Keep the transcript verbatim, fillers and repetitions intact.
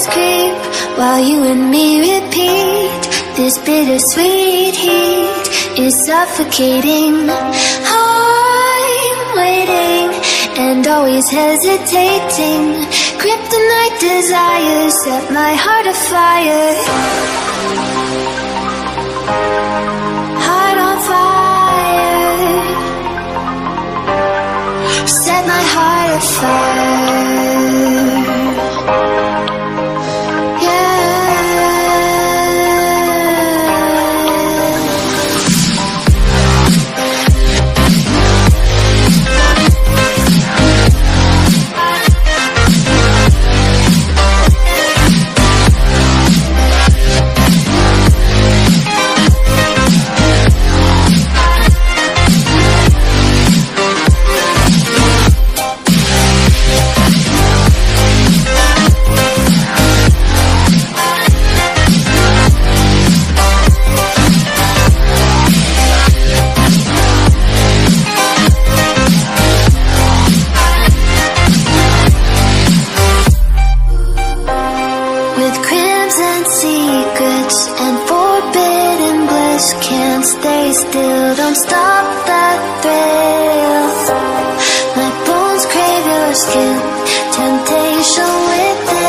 memories creep while you and me repeat. This bittersweet heat is suffocating. I'm waiting and always hesitating. Kryptonite desires set my heart afire. Heart on fire. Set my heart afire. Can't stay still, don't stop that thrill. My bones crave your skin, temptation within.